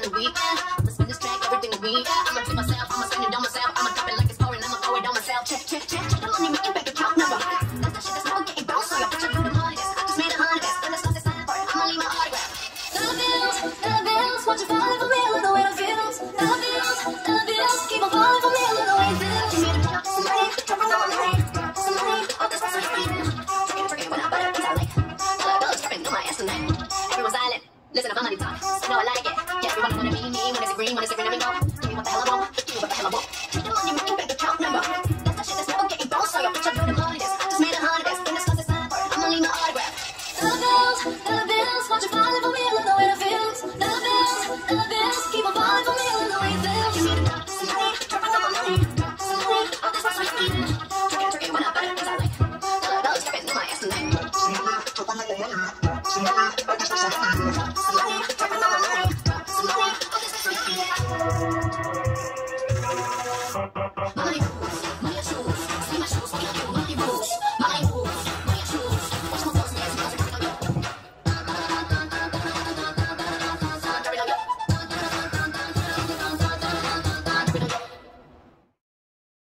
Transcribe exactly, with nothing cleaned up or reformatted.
and the weekend. I'ma spin this track, everything to me. I'ma treat myself, I'ma spend it on myself. I'ma drop it like it's pouring, I'ma throw it on myself. Check, check, check, check the money, making bank account number. That's the shit that's never getting bounced, so y'all bitch, I do the money. I just made a hundred this, when it's not this time for it, I'ma leave my autograph. Dollar bills, dollar bills, won't you falling for me? Look the way it feels. Dollar bills, dollar bills, keep on falling for me. Look the way it feels. Give me the drop, some money, drop it on my name. Some money, all this was so free. Twerking, twerking, when I butt up, I like. Dollar bills, dripping on my ass tonight. Everyone's silent, listen to my money talk. You know I like it. Yeah, everyone wanna be me. When is it green, when is it green, let me go. Give me what the hell I want, give me what the hell I want. Treat the money, making bank account number. That's the shit that's never getting bounced, so y'all bitch, I do the money this. I just made a hundred this, when it's not this time for it, I'ma leave my autograph. Dollar bills, dollar bills, won't you falling for me? Look the way it feels. Dollar bills, dollar bills, keep on falling for me. Look the way it feels. Give me the drop, some money, drop it on my money. Some money, all this was so free. Twerking, twerking, when I butt up, cause I like. Dollar bills, dripping on my ass tonight. Some money, drop it on my money. Some money, all this was so free. Some money, drop it on my money. Some money, all this was so free.